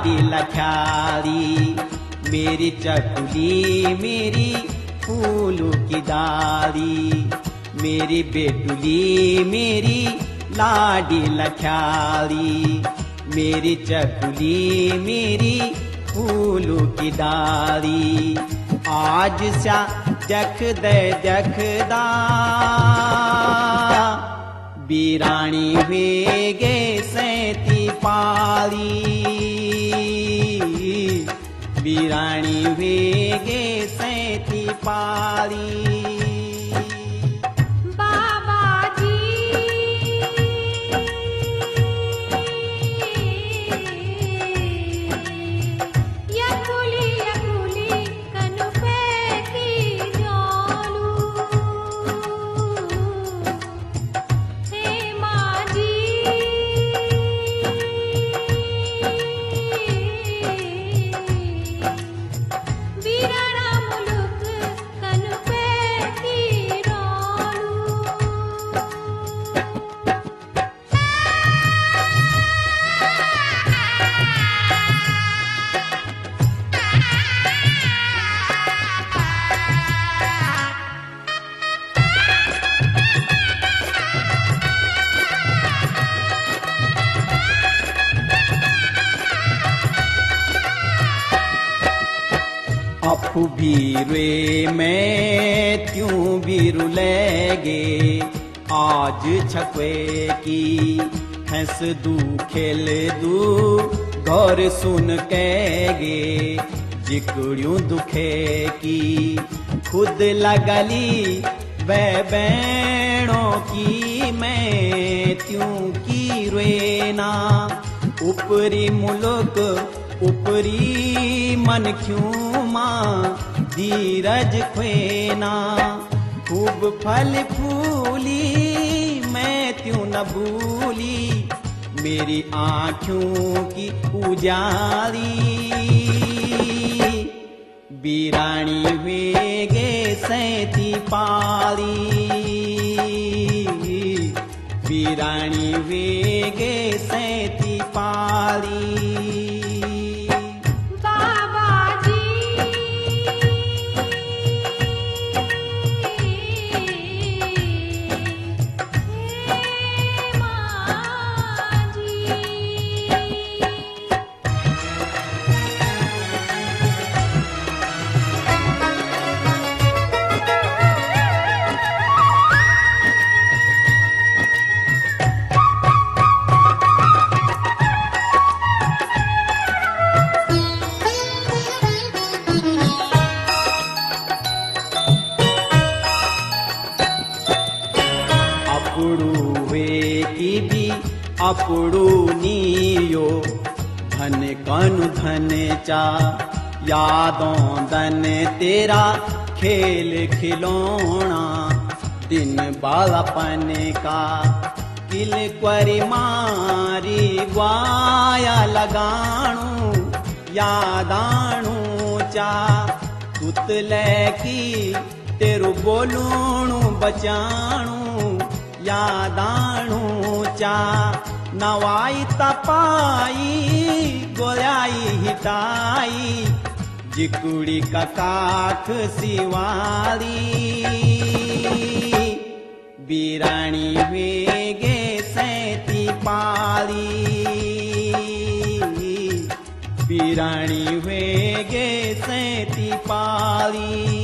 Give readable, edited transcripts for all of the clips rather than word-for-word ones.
लाडी लख्याली, मेरी चकुली मेरी फूलों की डाली, मेरी बेटुली मेरी लाडी लख्याली, मेरी चकुली मेरी फूलों की डाली। आज सा जखदा बीरानी वेगे सैती पाली, बीरानी वेगे सैती पाली। अपू बीरे मैं त्यों बीरु लेगे, आज छकवे की हंस दू खेल दू घर सुन कहेगे, जिकड़ियों दुखे की खुद लगली वह बैणों की मैं त्यों की रेना। ऊपरी मुल्क ऊपरी मन क्यों माँ धीरज ख्वेना, खूब फल फूली मैं त्यों न भूली, मेरी आँखों की उजाली। बीरानी वेगे सैती पाली, बीरानी वेगे सैती पाली। अपुड़ू नीयो धन कनु धन चा, यादों धन तेरा खेल खिलौना, दिन बालापन का किल क्वरी मारी ग्वाया लगाणू, यादाणू चा तुतले की तेरू बोलूणू बचाणू, यादाणू चा नवाई तपाई गोलाई हिटाई, जिकुड़ी का काख सिवाली। बीरानी वेगे सैती पाली, बीरानी वेगे सैती पाली।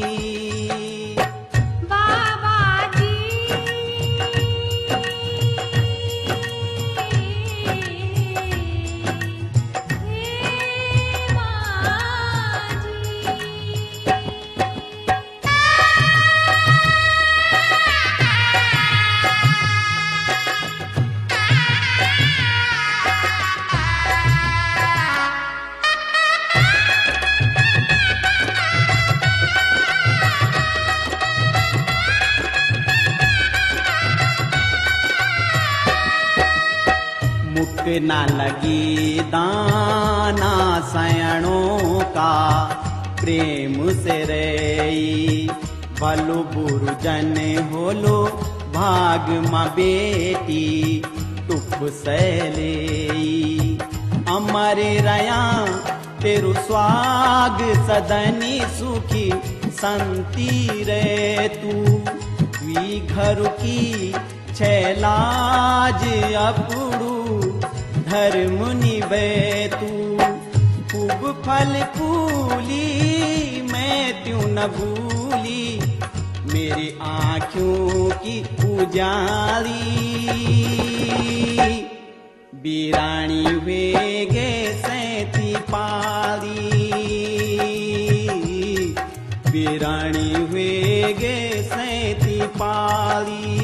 ना लगी दाना सयणों का, प्रेम से रेई भलो बुरु जन होलो, भाग माँ बेटी टुप सैले अमरे रया तेरु स्वाग सदनी सुखी संती रे तू वी घर की छैलाज अपुड़ू धर्म निभे तू खूब फल फूली मैं त्यों न भूली मेरी आँखों की उजाली बीरानी वेगे सैती पाली बीरानी वेगे सैती पाली